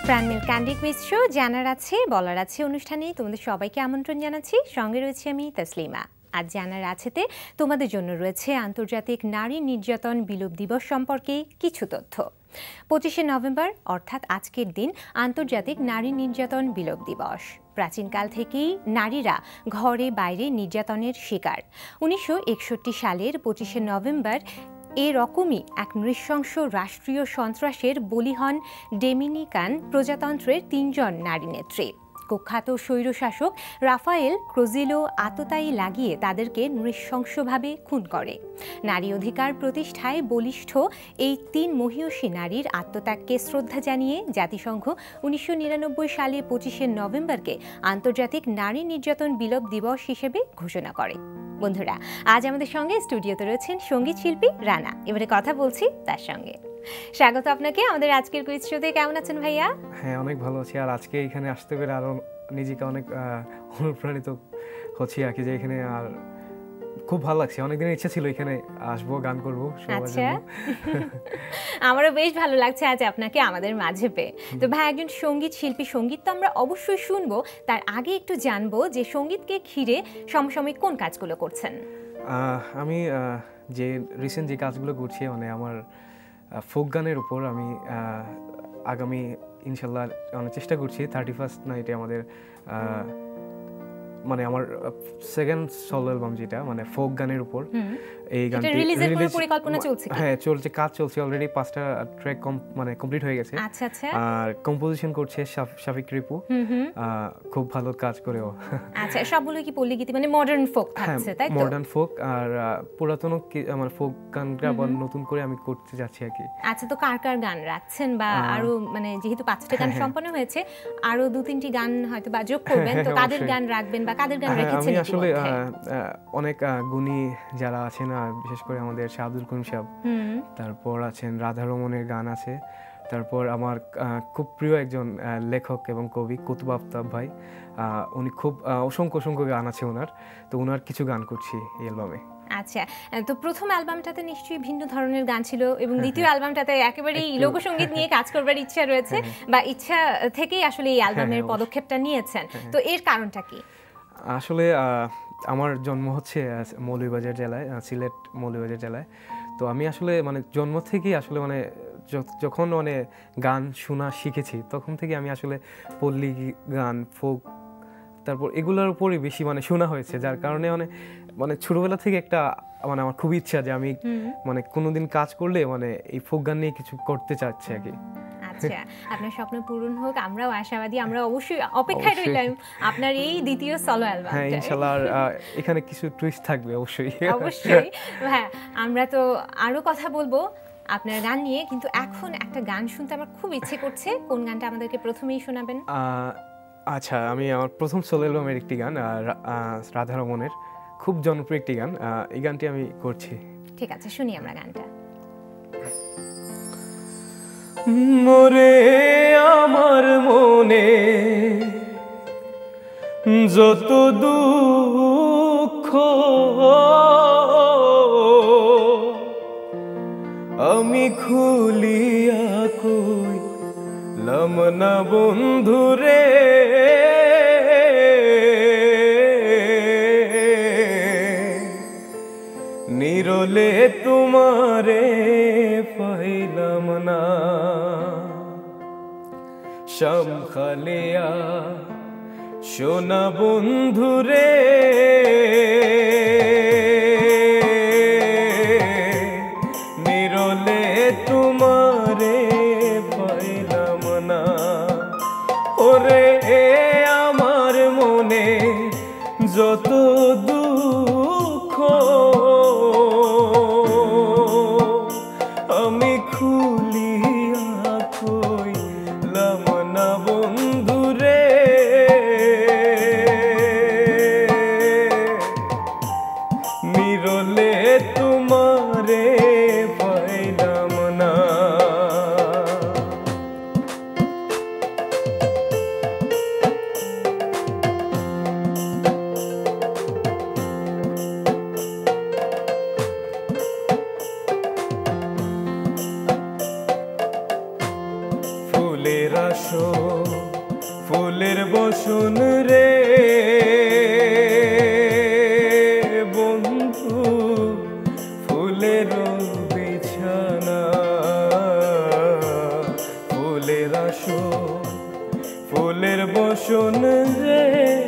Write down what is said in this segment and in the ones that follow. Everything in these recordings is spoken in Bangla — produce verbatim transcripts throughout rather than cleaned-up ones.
প্রাণমিল ক্যান্ডি কুইজ শো জানার আছে বলার আছে অনুষ্ঠানে তোমাদের সবাইকে আমন্ত্রণ জানাচ্ছি। সঙ্গে রয়েছে আমি তসলিমা। আজ জানার আছেতে তোমাদের জন্য রয়েছে আন্তর্জাতিক নারী নির্যাতন বিলোপ দিবস সম্পর্কে কিছু তথ্য। পঁচিশে নভেম্বর অর্থাৎ আজকের দিন আন্তর্জাতিক নারী নির্যাতন বিলোপ দিবস। প্রাচীনকাল থেকেই নারীরা ঘরে বাইরে নির্যাতনের শিকার। উনিশশো একষট্টি সালের পঁচিশে নভেম্বর এরকমই এক নৃশংস রাষ্ট্রীয় সন্ত্রাসের বলি হন ডোমিনিকান প্রজাতন্ত্রের তিনজন নারী নেত্রী। কুখ্যাত স্বৈরশাসক রাফায়েল ক্রোজিলো আততায়ী লাগিয়ে তাদেরকে নৃশংসভাবে খুন করে। নারী অধিকার প্রতিষ্ঠায় বলিষ্ঠ এই তিন মহিয়সী নারীর আত্মত্যাগকে শ্রদ্ধা জানিয়ে জাতিসংঘ উনিশশো নিরানব্বই সালে পঁচিশে নভেম্বরকে আন্তর্জাতিক নারী নির্যাতন বিলোপ দিবস হিসেবে ঘোষণা করে। বন্ধুরা, আজ আমাদের সঙ্গে স্টুডিওতে রয়েছেন সঙ্গীত শিল্পী রানা। এবারে কথা বলছি তার সঙ্গে। স্বাগত আপনাকে আমাদের আজকের কুইজ শোতে। কেমন আছেন ভাইয়া? হ্যাঁ, অনেক ভালো আছি। আর আজকে এখানে আসতে পেরে আরো নিজেকে অনেক অনুপ্রাণিত হচ্ছি আর কি, যে এখানে আর খুব ভালো লাগছে। অনেকদিনের ইচ্ছা ছিল এখানে আসবো, গান করবো সবার জন্য। আমারও বেশ ভালো লাগছে আজ আপনাকে আমাদের মাঝে পেয়ে। তো ভাই, একজন সঙ্গীত শিল্পী, সঙ্গীত তো আমরা অবশ্যই শুনবো, তার আগে একটু জানবো যে সঙ্গীতকে ঘিরে সমসাময়িক কোন কাজগুলো করছেন? আমি যে রিসেন্ট যে কাজগুলো করছি, মানে আমার ফোক গানের উপর আমি আগামী ইনশাল্লাহ অনেক চেষ্টা করছি। থার্টি ফার্স্ট নাইটে আমাদের মানে আমার সেকেন্ড সোলো অ্যালবাম, যেটা মানে ফোক গানের উপর, এই গানটি রিলিজের কোনো পরিকল্পনা চলছে? হ্যাঁ, চলছে, কাজ চলছে। অলরেডি পাঁচটা ট্র্যাক মানে কমপ্লিট হয়ে গেছে। আচ্ছা আচ্ছা। আর কম্পোজিশন করছে শাফিক রিপু, খুব ভালো কাজ করেও। আচ্ছা, সবগুলো কি পল্লী গীতি মানে মডার্ন ফোক থাকছে, তাই তো? মডার্ন ফোক আর পুরাতন মানে ফোক গানটা আবার নতুন করে আমি করতে যাচ্ছি আর কি। আচ্ছা, তো কার কার গান রাখছেন? বা আরো মানে যেহেতু পাঁচটা গান সম্পন্ন হয়েছে, আরো দু তিনটি গান হয়তো বা যোগ করবেন, তো কাদের গান রাখবেন বা কাদের গান রেখেছেন? আমি আসলে অনেক গুণী যারা আছেন, বিশেষ করে আমাদের শাহ আব্দুল করিম সাহেব, তারপর আছেন রাধা রমনের গান আছে, তারপর আমার খুব প্রিয় একজন লেখক এবং কবি কুতুব আফতাব ভাই, উনি খুব অসংখ্য অসংখ্য গান আছে ওনার, তো ওনার কিছু গান করছি এই অ্যালবামে। আচ্ছা, তো প্রথম অ্যালবামটাতে নিশ্চয়ই ভিন্ন ধরনের গান ছিল এবং দ্বিতীয় অ্যালবামটাতে একেবারেই লোকসঙ্গীত নিয়ে কাজ করবার ইচ্ছা রয়েছে, বা ইচ্ছা থেকেই আসলে এই অ্যালবামের পদক্ষেপটা নিয়েছেন। তো এর কারণটা কি? আসলে আমার জন্ম হচ্ছে মৌলভীবাজার জেলায়, সিলেট মৌলভীবাজার জেলায়। তো আমি আসলে মানে জন্ম থেকেই আসলে মানে যখন মানে গান শোনা শিখেছি, তখন থেকে আমি আসলে পল্লী গান, ফোক, তারপর এগুলোর উপরই বেশি মানে শোনা হয়েছে, যার কারণে মানে মানে ছোটবেলা থেকে একটা মানে আমার খুব ইচ্ছা যে আমি মানে কোনোদিন কাজ করলে মানে এই ফোক গান নিয়ে কিছু করতে চাচ্ছি আর কি। আচ্ছা, আপনার স্বপ্ন পূরণ হোক, আমরাও আশাবাদী। আমরা অবশ্যই অপেক্ষায় রইলাম আপনার এই দ্বিতীয় সোলো অ্যালবাম। হ্যাঁ, ইনশাআল্লাহ এখানে কিছু টুইস্ট থাকবে অবশ্যই। অবশ্যই। হ্যাঁ, আমরা তো আরো কথা বলবো আপনার গান নিয়ে, কিন্তু এখন একটা গান শুনতে আমার খুব ইচ্ছে করছে। কোন গানটা আমাদেরকে প্রথমেই শোনাবেন? আচ্ছা, আমি আমার প্রথম সোলো অ্যালবামের একটি গান, রাধা রমনের, খুব জনপ্রিয় একটি গান, এই গানটি আমি করছি। ঠিক আছে, শুনি আমরা গানটা। মোরে আমার মনে যত দুঃখ, আমি খুলিয়া কইলাম না বন্ধুরে, নিরলে তোমারে পাইলাম না, শামখালিয়া সোনা বন্ধুরে, নিরলে তোমারে পাইলাম না। ওরে আমার মনে যত দুঃখ, আমি খুলিয়া কইলাম না বন্ধুরে, নিরলে তোমারে পাইলাম না। ফুলের আসর বসন রে বন্ধু ফুলের বিছানা ফুলের আসন ফুলের বসন রে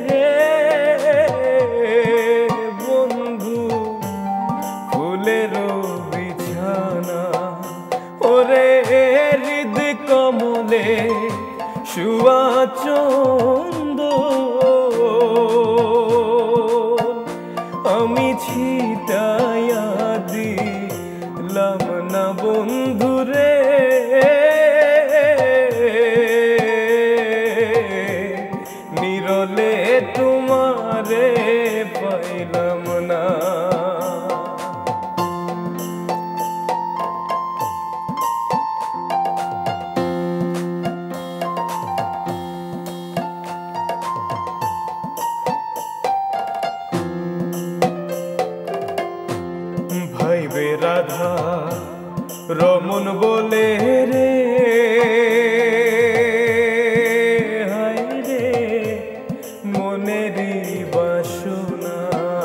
বন্ধু ফুলের বিছানা ওরে হৃদ কমলে শুয়া চন্দ আমি ছিটাইয়া দিলাম না বন্ধুরে নিরলে তোমারে পাইলাম না ভাইবে রাধা রমন বলে রে হায় রে মনেরই বাসনা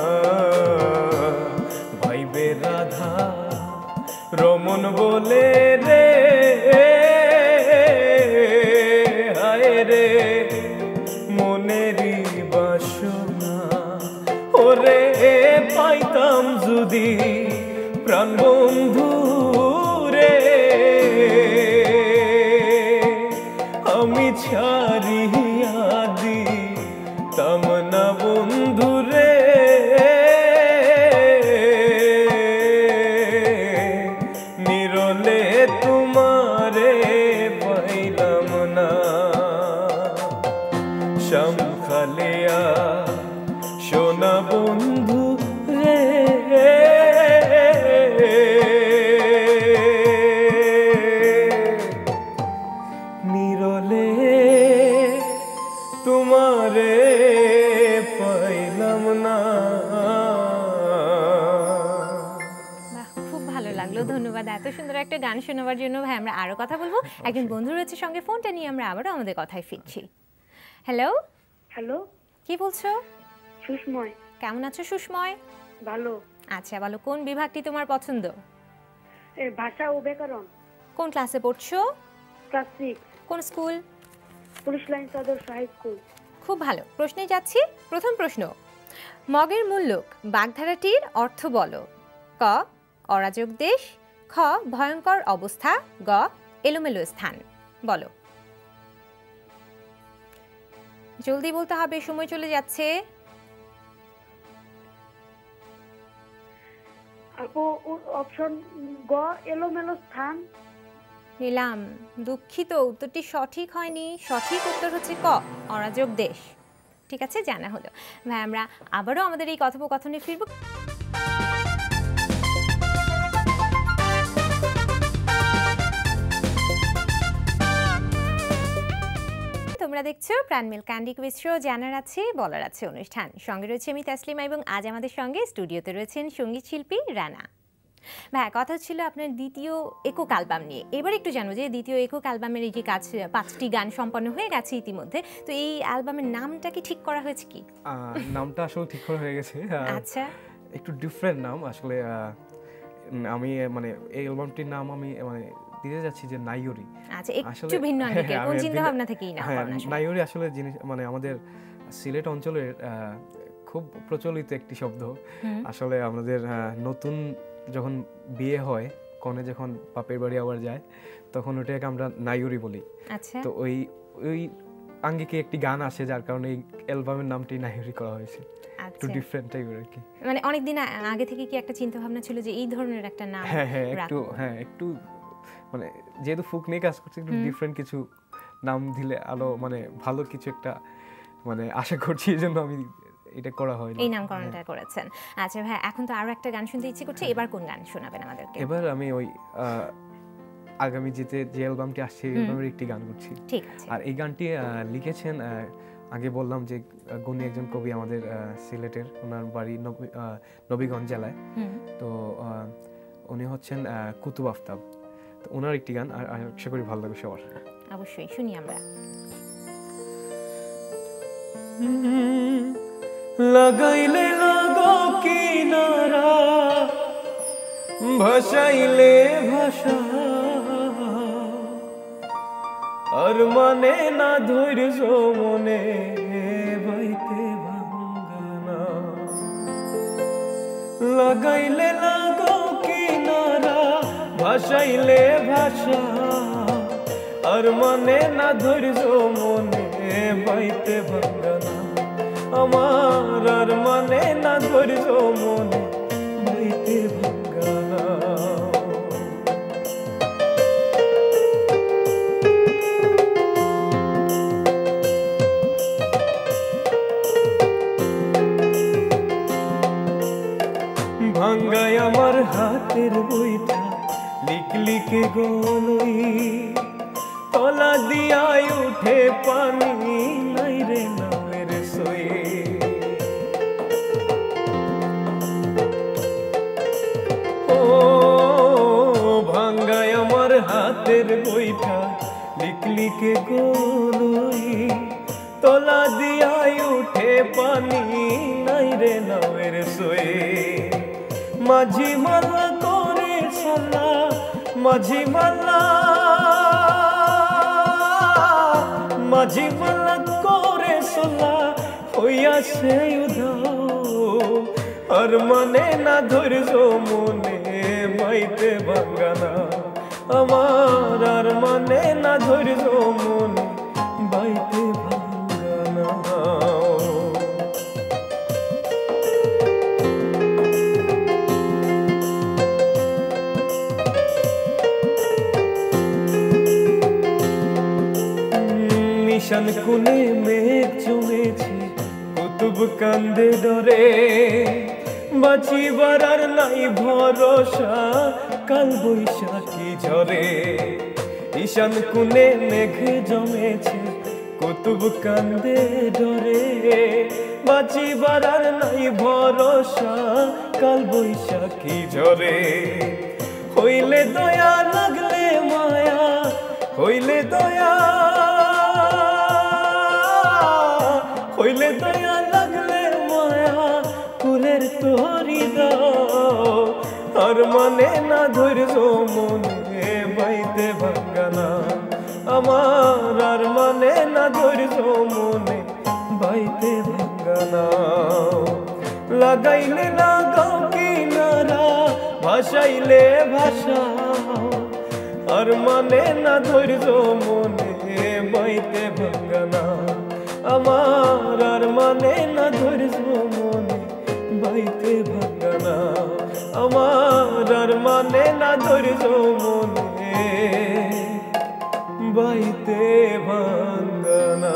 ভাইবে রাধা রমন বলে রে হায় রে মনেরই বাসনা ওরে পাইতাম যদি প্রাণ বন্ধু রে আমি ছাড়িয়া দিতাম না বন্ধু রে নিরলে তোমারে পাইলাম না শাম খালিয়া সোনা বন্ধু রে নিরলে তোমারে পাইলাম না। খুব ভালো লাগলো, ধন্যবাদ এত সুন্দর একটা গান শোনাবার জন্য। ভাই আমরা আরো কথা বলবো, একজন বন্ধু রয়েছে সঙ্গে, ফোনটা নিয়ে আমরা আবারও আমাদের কথায় ফিরছি। হ্যালো হ্যালো, কি বলছো? সুষময়। কেমন আছো সুষময়? ভালো। আচ্ছা বলো, কোন বিভাগটি তোমার পছন্দ? এ ভাষা ও ব্যাকরণ। কোন ক্লাসে পড়ছো? Class six. কোন school? Police lines Adarsha high school. খুব ভালো, প্রশ্নে যাচ্ছি। প্রথম প্রশ্ন, মগের মুল্লুক বাগধারাটির অর্থ বলো। ক অরাজক দেশ, খ ভয়ঙ্কর অবস্থা, গ এলোমেলো স্থান। বলো, জলদি বলতে হবে, সময় চলে যাচ্ছে। আপু অপশন গ এলোমেলো স্থান। নিলাম, দুঃখিত, উত্তরটি সঠিক হয়নি। সঠিক উত্তর হচ্ছে ক অরাজক দেশ। ঠিক আছে, জানা হলো। ভাই আমরা আবারও আমাদের এই কথোপকথনে ফিরব। তোমরা দেখছো প্রাণমিল ক্যান্ডি কুইজ শো, জানার আছে বলার আছে অনুষ্ঠান। সঙ্গে রয়েছে আমি তাসলিমা এবং আজ আমাদের সঙ্গে স্টুডিওতে রয়েছেন সঙ্গীত শিল্পী রানা। ভাই কথা ছিল আপনার দ্বিতীয় একক অ্যালবাম নিয়ে। এবার একটু জানো যে দ্বিতীয় একক অ্যালবামের এই যে কাজ, পাঁচটি গান সম্পন্ন হয়ে গেছে ইতিমধ্যে, তো এই অ্যালবামের নামটা কি ঠিক করা হয়েছে কি? নামটা আসলে ঠিক করা হয়ে গেছে। আচ্ছা, একটু ডিফারেন্ট নাম আসলে। আমি মানে এই অ্যালবামটির নাম আমি মানে দিতে যাচ্ছি যে নাইয়রি। আচ্ছা, একটু ভিন্ন আঙ্গিকে, কোন চিন্তা ভাবনা থেকেই না? হ্যাঁ, নাইয়রি আসলে জিনিস মানে আমাদের সিলেট অঞ্চলের খুব প্রচলিত একটি শব্দ। আসলে আমাদের নতুন যখন বিয়ে হয়, কনে যখন বাপের বাড়ি আবার যায়, তখন ওটাকে আমরা নাইয়রি বলি। আচ্ছা, তো ওই ওই আঙ্গিকে একটি গান আসে, যার কারণে এই অ্যালবামের নামটি নাইয়রি করা হয়েছে। একটু ডিফারেন্ট টাইপের আর কি। মানে অনেক দিন আগে থেকে কি একটা চিন্তা ভাবনা ছিল যে এই ধরনের একটা নাম? হ্যাঁ হ্যাঁ একটু হ্যাঁ একটু মানে যেহেতু ফুক নিয়ে কাজ করছে, একটু ডিফারেন্ট কিছু নাম দিলে আলো মানে ভালো কিছু একটা মানে আশা করছি, এই জন্য আমি এটা করা হয়, এই নামকরণটা করেছেন। আচ্ছা ভাই, এখন তো আরো একটা গান শুনতে ইচ্ছে করছে, এবার কোন গান শোনাবেন আমাদেরকে? এবার আমি ওই আগামী যেতে যে অ্যালবামটি আসছে এই অ্যালবামের একটি গান করছি। ঠিক আছে। আর এই গানটি লিখেছেন, আগে বললাম যে গুণী একজন কবি আমাদের সিলেটের, ওনার বাড়ি নবীগঞ্জ জেলায়। তো উনি হচ্ছেন কুতুব আফতাব। তো ওনার একটি গান, আর আশা করি ভালো লাগবে সবার। অবশ্যই শুনি আমরা। লাগাইলে লাগো কিনারা ভাসাইলে ভাষা আর মানে না ধৈর্য মনে বাইতে ভাঙ্গানা লাগাইলে লাগো কিনারা ভাসাইলে ভাষা আর মানে না ধৈর্য মনে বাইতে ভাঙ্গানা আমার আর মানে না ধৈর্য মনে বাইতে ভাঙ্গানা ভাঙ্গায় আমার হাতের বইটা লিক লিকে গলই তলা দিয়ায় উঠে পানি নাই রে নামের সই ও ভাঙ্গায় আমার হাতের বইটা লিক লিকে গলই তলা দিয়ায় উঠে পানি নাই রে নামের সই মাঝি মাল্লা করে সাল্লা মাঝি মাল্লা মাঝি মাল্লা করে সাল্লা হইয়া সে উধাও আর মানে না ধৈর্য মনে বাইতে ভাঙ্গানা আমার আর মানে না ধৈর্য মনে বাইতে ভাঙ্গানা নিশান কোণে মেঘ জমেছে কুতুব কান্দে ডরে বাঁচিবার আর নাই ভরসা কাল বৈশাখী ঝরে ঈশান কোণে মেঘ জমেছে কুতুব কান্দে ডরে বাঁচিবার আর নাই ভরসা কাল বৈশাখী ঝরে হইলে দয়া লাগলে মায়া হইলে দয়া হইলে দয়া লাগলে মায়া কুলের তোরি দাও আর মানে না ধৈর্য মনে বাইতে ভাঙ্গানা আমার আর মানে না ধৈর্য মনে বাইতে ভাঙ্গানা লাগাইলে লাগাও কিনারা ভাসাইলে ভাষা আর মানে না ধৈর্য মনে বাইতে ভাঙ্গানা আমার আর মানে না ধৈর্য মনে বাইতে ভাঙ্গানা আমার আর মানে না ধৈর্য মনে বাইতে ভাঙ্গানা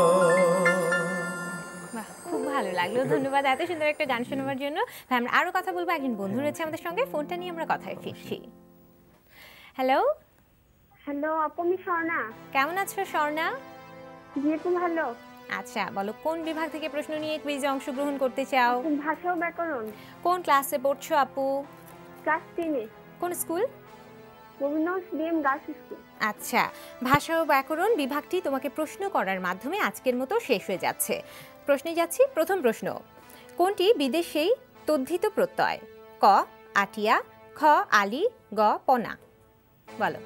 খুব ভালো লাগলো, ধন্যবাদ এত সুন্দর একটা গান শোনাবার জন্য। আমরা আরো কথা বলবো, একজন বন্ধু রয়েছে আমাদের সঙ্গে, ফোনটা নিয়ে আমরা কথায় ফিরছি। হ্যালো হ্যালো আপু, আমি স্বর্ণা। কেমন আছো স্বর্ণা? জি আপু ভালো। আচ্ছা বলো, কোন বিভাগ থেকে প্রশ্ন নিয়ে কুইজে অংশগ্রহণ করতে চাও? ভাষা ও ব্যাকরণ। কোন ক্লাসে পড়ছো আপু? ক্লাস তিনে। কোন school? Rabindranath DM girls school. আচ্ছা, ভাষা ও ব্যাকরণ বিভাগটি তোমাকে প্রশ্ন করার মাধ্যমে আজকের মতো শেষ হয়ে যাচ্ছে। প্রশ্নে যাচ্ছি। প্রথম প্রশ্ন, কোনটি বিদেশেই তদ্ধিত প্রত্যয়? ক আটিয়া, খ আলি, গ পনা। বলো,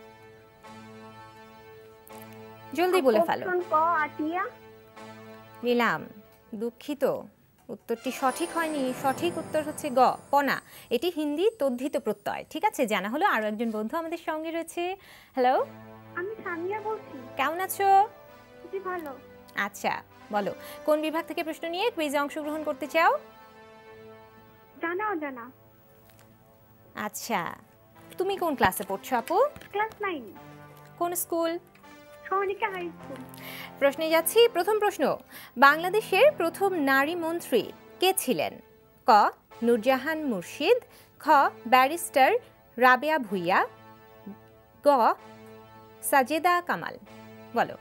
জলদি বলে ফেলো। অপশন ক আটিয়া। নিলাম, দুঃখিত, উত্তরটি সঠিক হয়নি। সঠিক উত্তর হচ্ছে গ পনা। এটি হিন্দি তদ্ধিত প্রত্যয়। ঠিক আছে, জানা হলো। আরো একজন বন্ধু আমাদের সঙ্গে রয়েছে। হ্যালো, আমি সামিয়া বলছি। কেমন আছো? জি ভালো। আচ্ছা বলো, কোন বিভাগ থেকে প্রশ্ন নিয়ে কুইজে অংশগ্রহণ করতে চাও? জানা অজানা। আচ্ছা, তুমি কোন ক্লাসে পড়ছো আপু? Class nine. কোন স্কুল? Sonika high school. প্রশ্নে যাচ্ছি। প্রথম প্রশ্ন, বাংলাদেশের প্রথম নারী মন্ত্রী কে ছিলেন? ক নূরজাহান মুর্শিদ, খ ব্যারিস্টার রাবেয়া ভুইয়া, গ সাজেদা কামাল। বলো।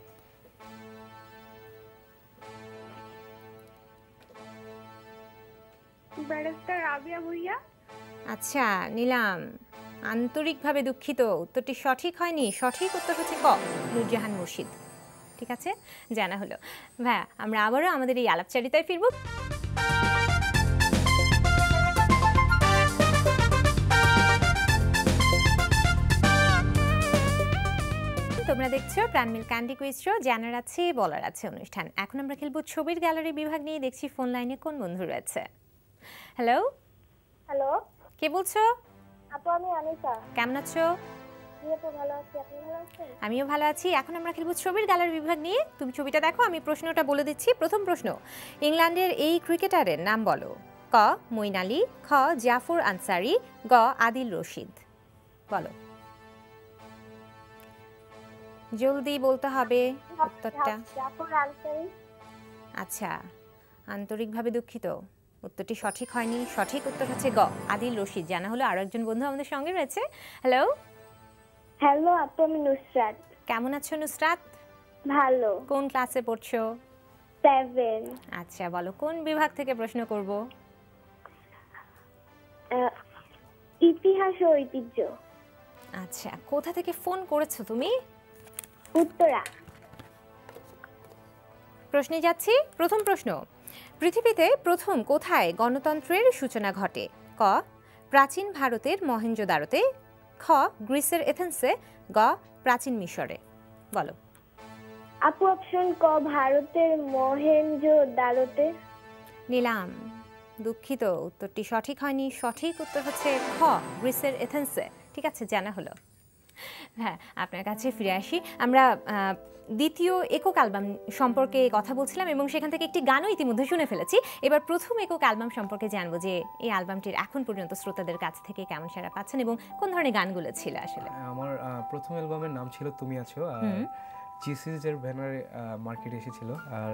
ব্যারিস্টার রাবেয়া ভুইয়া। আচ্ছা নিলাম, আন্তরিকভাবে দুঃখিত, উত্তরটি সঠিক হয়নি। সঠিক উত্তর হচ্ছে ক নূরজাহান মুর্শিদ। ঠিক আছে, জানা হলো। ভাইয়া আমরা আবারও আমাদের এই আলাপচারিতায় ফিরব। তোমরা দেখছো প্রাণমিল ক্যান্ডি কুইজ শো, জানার আছে বলার আছে অনুষ্ঠান। এখন আমরা খেলবো ছবির গ্যালারি বিভাগ নিয়ে। দেখছি ফোন লাইনে কোন বন্ধু রয়েছে। হ্যালো, হ্যালো কে বলছো? আপু, আমি আনিসা। কেমন আছো? আপু ভালো আছি, আপনি ভালো আছেন? আমিও ভালো আছি। এখন আমরা খেলবো ছবির গ্যালারি বিভাগ নিয়ে। তুমি ছবিটা দেখো, আমি প্রশ্নটা বলে দিচ্ছি। প্রথম প্রশ্ন, ইংল্যান্ডের এই ক্রিকেটারের নাম বলো। ক মঈন আলী, খ জাফর আনসারি, গ আদিল রশিদ। বলো, জলদি বলতে হবে উত্তরটা। জাফর আনসারি। আচ্ছা, আন্তরিকভাবে দুঃখিত, উত্তরটি সঠিক হয়নি। সঠিক উত্তর হচ্ছে গ আদিল রশিদ। জানা হলো। আরো একজন বন্ধু আমাদের সঙ্গে রয়েছে। হ্যালো, হ্যালো আপু, আমি নুসরাত। কেমন আছো নুসরাত? ভালো। কোন ক্লাসে পড়ছো? সেভেন। আচ্ছা, বলো কোন বিভাগ থেকে প্রশ্ন করব? ইতিহাস ও ঐতিহ্য। আচ্ছা, কোথা থেকে ফোন করেছো তুমি? উত্তরা। প্রশ্নে যাচ্ছি। প্রথম প্রশ্ন, পৃথিবীতে প্রথম কোথায় গণতন্ত্রের সূচনা ঘটে? ক প্রাচীন ভারতের মহেঞ্জোদারোতে, খ গ্রিসের এথেন্সে, গ প্রাচীন মিশরে। বলো। আপু অপশন ক ভারতের মহেঞ্জোদারোতে। নিলাম, দুঃখিত, উত্তরটি সঠিক হয়নি। সঠিক উত্তর হচ্ছে খ গ্রিসের এথেন্সে। ঠিক আছে, জানা হলো। হ্যাঁ, আপনার কাছে ফিরে আসি। আমরা দ্বিতীয় একক অ্যালবাম সম্পর্কে কথা বলছিলাম এবং সেখান থেকে একটি গানও ইতিমধ্যে শুনে ফেলেছি। এবার প্রথম একক অ্যালবাম সম্পর্কে জানবো যে এই অ্যালবামটির এখন পর্যন্ত শ্রোতাদের কাছ থেকে কেমন সাড়া পাচ্ছেন এবং কোন ধরনের গানগুলো ছিল আসলে। আমার প্রথম অ্যালবামের নাম ছিল তুমি আছো, আর জিসিজের ব্যানারে মার্কেটে এসেছিল। আর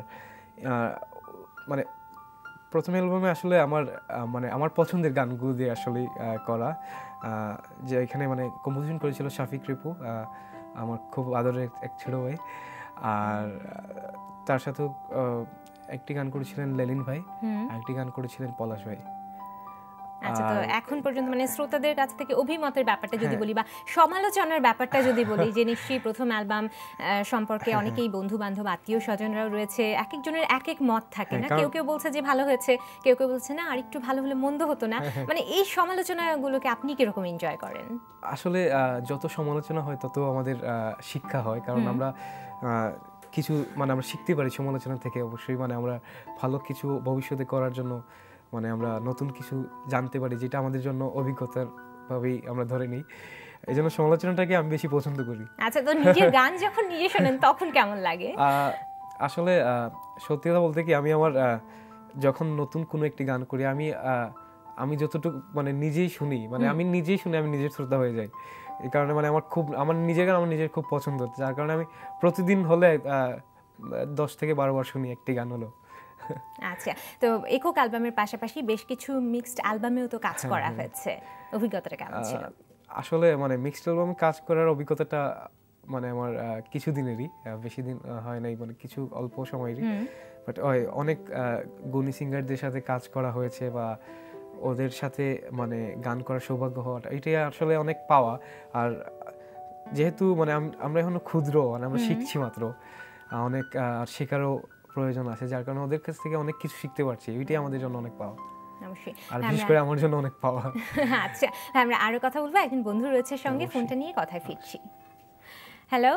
মানে প্রথম অ্যালবামে আসলে আমার মানে আমার পছন্দের গানগুলো দিয়ে আসলে করা, যে এখানে মানে কম্পোজিশন করেছিল শাফিক রিপু, আমার খুব আদরের এক ছোট ভাই। আর তার সাথেও একটি গান করেছিলেন লেলিন ভাই, একটি গান করেছিলেন পলাশ ভাই। আচ্ছা, তো এখন পর্যন্ত মানে শ্রোতাদের কাছ থেকে অভিমতের ব্যাপারটা যদি বলি বা সমালোচনার ব্যাপারটা যদি বলি, যে নিশ্চয়ই প্রথম অ্যালবাম সম্পর্কে অনেকেই বন্ধু বান্ধব আত্মীয় স্বজনরাও রয়েছে, এক একজনের এক এক মত থাকে না? কেউ কেউ বলছে যে ভালো হয়েছে, কেউ কেউ বলছে না আর একটু ভালো হলে মন্দ হতো না। মানে এই সমালোচনাগুলোকে আপনি কিরকম এনজয় করেন? আসলে যত সমালোচনা হয় তত আমাদের শিক্ষা হয়, কারণ আমরা কিছু মানে আমরা শিখতে পারি সমালোচনা থেকে। অবশ্যই মানে আমরা ভালো কিছু ভবিষ্যতে করার জন্য মানে আমরা নতুন কিছু জানতে পারি, যেটা আমাদের জন্য অভিজ্ঞতার ভাবেই আমরা ধরে নিই। এই জন্য সমালোচনাটাকে আমি বেশি পছন্দ করি। আচ্ছা, তো নিজের গান যখন নিজে শোনেন তখন কেমন লাগে? আসলে সত্যি কথা বলতে কি, আমি আমার যখন নতুন কোনো একটি গান করি, আমি আমি যতটুকু মানে নিজেই শুনি, মানে আমি নিজেই শুনি, আমি নিজের শ্রোতা হয়ে যাই। এই কারণে মানে আমার খুব আমার নিজের গান আমার নিজের খুব পছন্দ, যার কারণে আমি প্রতিদিন হলে দশ থেকে বারো বার শুনি একটি গান হলো। আচ্ছা, তো একক অ্যালবামের পাশাপাশি বেশ কিছু মিক্সড অ্যালবামেও তো কাজ করা হয়েছে, অভিজ্ঞতাটা কেমন ছিল? আসলে মানে মিক্সড অ্যালবামে কাজ করার অভিজ্ঞতাটা মানে আমার কিছুদিনেরই, বেশি দিন হয় নাই, মানে কিছু অল্প সময়েরই। বাট অনেক গুণী সিঙ্গারদের সাথে কাজ করা হয়েছে বা ওদের সাথে মানে গান করার সৌভাগ্য হওয়াটা, এটাই আসলে অনেক পাওয়া। আর যেহেতু মানে আমরা এখনো ক্ষুদ্র, মানে আমরা শিখছি মাত্র, অনেক শেখারও প্রয়োজন আছে, যার কারণে ওদের কাছ থেকে অনেক কিছু শিখতে পারছি। এটাই আমাদের জন্য অনেক পাওয়া, অবশ্যই, আর বিশেষ করে আমার জন্য অনেক পাওয়া। আচ্ছা, আমরা আরো কথা বলবো। একজন বন্ধু রয়েছে সঙ্গে, ফোনটা নিয়ে কথায় ফিরছি। হ্যালো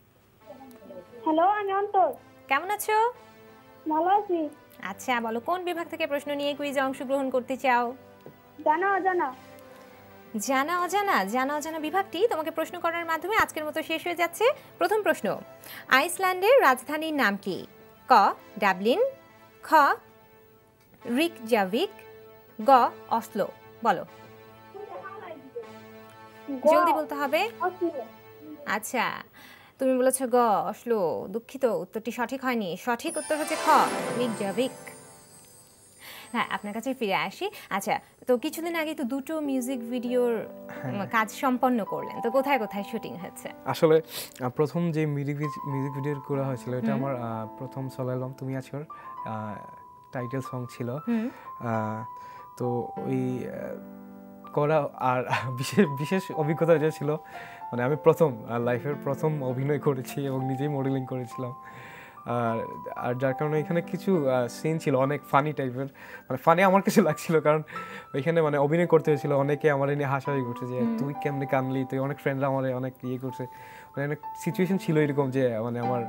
হ্যালো, আমি অন্তর। কেমন আছো? ভালো আছি। আচ্ছা, বলো কোন বিভাগ থেকে প্রশ্ন নিয়ে কুইজে অংশগ্রহণ করতে চাও? জানা অজানা। জানা অজানা জানা অজানা বিভাগটি তোমাকে প্রশ্ন করার মাধ্যমে আজকের মতো শেষ হয়ে যাচ্ছে। প্রথম প্রশ্ন, আইসল্যান্ডের রাজধানীর নাম কি? ক ডাবলিন, খ রিকজাভিক, গ অসলো। বলো, জলদি বলতে হবে। আচ্ছা, তুমি বলেছো গ অসলো। দুঃখিত, উত্তরটি সঠিক হয়নি। সঠিক উত্তর হচ্ছে খ রিকজাভিক। হ্যাঁ, আপনার কাছে ফিরে আসি। আচ্ছা, তো কিছুদিন আগে তো দুটো মিউজিক ভিডিওর কাজ সম্পন্ন করলেন, তো কোথায় কোথায় শুটিং হয়েছে? আসলে প্রথম যে মিউজিক মিউজিক ভিডিও করা হয়েছিল, এটা আমার প্রথম সোলো অ্যালবাম তুমি আছো টাইটেল সং ছিল। তো ওই করা আর বিশেষ বিশেষ অভিজ্ঞতা যেটা ছিল, মানে আমি প্রথম লাইফের প্রথম অভিনয় করেছি এবং নিজেই মডেলিং করেছিলাম। আর আর যার কারণে এখানে কিছু সিন ছিল অনেক ফানি টাইপের, মানে ফানি আমার কিছু লাগছিল, কারণ ওইখানে মানে অভিনয় করতে হয়েছিল, অনেকে আমার নিয়ে হাসাহাসি করছে যে তুই কেমনে কানলি, তুই অনেক ফ্রেন্ডরা আমার অনেক ইয়ে করছে, মানে অনেক সিচুয়েশন ছিল এরকম যে মানে আমার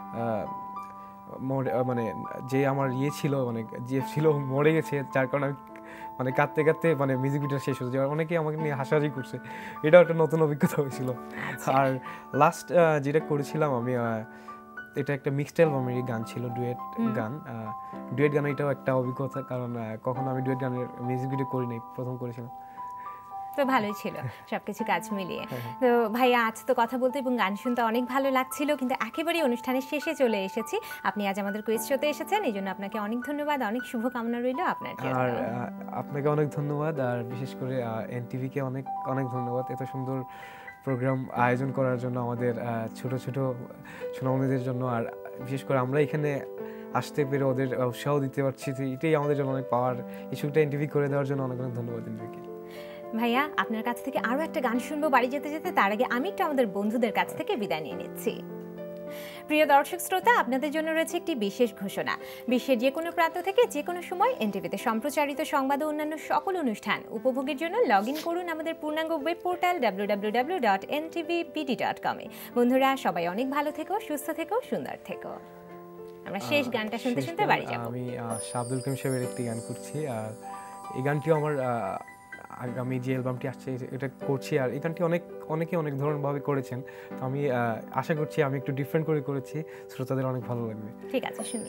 মানে যে আমার ইয়ে ছিল মানে যে ছিল মরে গেছে, যার কারণে আমি মানে কাঁদতে কাঁদতে মানে মিউজিক ভিডিও শেষ হয়েছে, অনেকেই আমাকে নিয়ে হাসাহাসি করছে, এটাও একটা নতুন অভিজ্ঞতা হয়েছিল। আর লাস্ট যেটা করেছিলাম আমি, এটা একটা মিক্সড অ্যালবামেরই গান ছিল, ডুয়েট গান। ডুয়েট গান এটাও একটা অভিজ্ঞতা, কারণ কখনো আমি ডুয়েট গানের মিউজিক ভিডিও করি নাই, প্রথম করেছিলাম। তো ভালোই ছিল সবকিছু কাজ মিলিয়ে। তো ভাইয়া আজ তো কথা বলতে এবং গান শুনতে অনেক ভালো লাগছিল, কিন্তু একেবারেই অনুষ্ঠানের শেষে চলে এসেছি। আপনি আজ আমাদের কুইজ শোতে এসেছেন, এই জন্য আপনাকে অনেক ধন্যবাদ, অনেক শুভকামনা রইল আপনার জন্য। আর আপনাকে অনেক ধন্যবাদ, আর বিশেষ করে এনটিভিকে অনেক অনেক ধন্যবাদ এত সুন্দর প্রোগ্রাম আয়োজন করার জন্য, আমাদের ছোট ছোট সোনামণিদের জন্য। আর বিশেষ করে আমরা এখানে আসতে পেরে ওদের উৎসাহ দিতে পারছি, এটাই আমাদের জন্য অনেক পাওয়ার। ইস্যুটা এনটিভি করে দেওয়ার জন্য অনেক অনেক ধন্যবাদ এনটিভিকে। ভাইয়া আপনার কাছ থেকে আরও একটা গান শুনবো বাড়ি যেতে যেতে, তার আগে আমি একটু আমাদের বন্ধুদের কাছ থেকে বিদায় নিয়ে নিচ্ছি। প্রিয় দর্শক শ্রোতা, আপনাদের জন্য রয়েছে একটি বিশেষ ঘোষণা। বিশ্বের যে কোনো প্রান্ত থেকে যে কোনো সময় এনটিভিতে সম্প্রচারিত সংবাদ ও অন্যান্য সকল অনুষ্ঠান উপভোগের জন্য লগ ইন করুন আমাদের পূর্ণাঙ্গ web portal W W W dot N TV BD dot com এ। বন্ধুরা সবাই অনেক ভালো থেকো, সুস্থ থেকো, সুন্দর থেকো। আমরা শেষ গানটা শুনতে শুনতে বাড়ি যাব। আমি আব্দুল কালাম সাহেবের একটি গান করছি, আর এই গানটিও আমার আগামী যে অ্যালবামটি আসছে এটা করছি, আর এই গানটি অনেক অনেকে অনেক ধরনভাবে করেছেন, তো আমি আশা করছি আমি একটু ডিফারেন্ট করে করেছি, শ্রোতাদের অনেক ভালো লাগবে। ঠিক আছে, শুনি।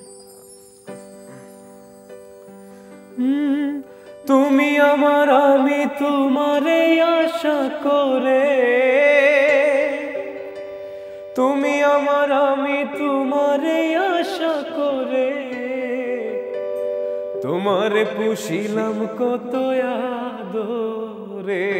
তুমি আমার আমি তোমারে আশা করে, তুমি আমার আমি তোমারে আশা করে, তোমারে পুষিলাম কত আদরে,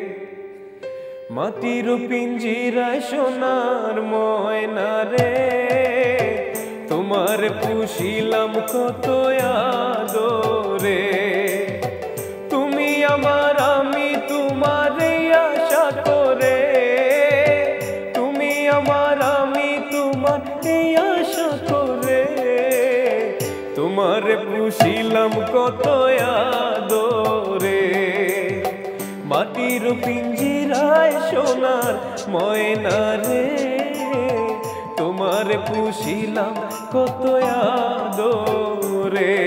মাটির পিঞ্জিরায় সোনার ময়না রে, তোমারে পুষিলাম কত আদরে, তুমি আমার আমি তোমারে আশা করে, তুমি আমার আমি তোমার এই আশা করে, তোমারে পুষিলাম কত আদরে, মাটির পিঞ্জিরায় সোনার ময়না রে, তোমারে পুষিলাম কত আদরে।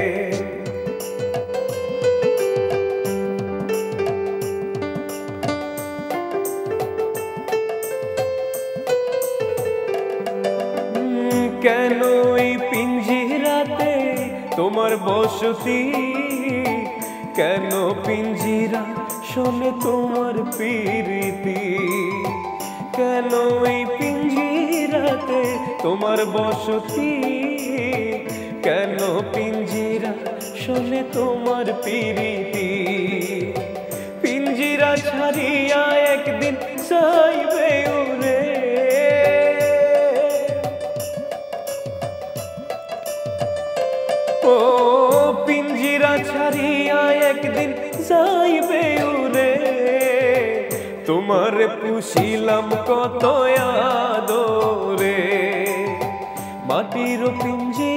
কেন এই পিঞ্জিরাতে তোমার বসতি, কেন পিঞ্জিরা শোনে তোমার প্রীতি, কেন এই পিঞ্জিরাতে তোমার বসতি, কেন পিঞ্জিরা শোনে তোমার প্রীতি, পিঞ্জিরা ছাড়িয়া একদিন যাইবে উড়ে, ও পিঞ্জিরা ছাড়িয়া একদিন যাইবে উড়ে, তোমার পুষিলাম কত আদরে, মাটির পিঞ্জিরা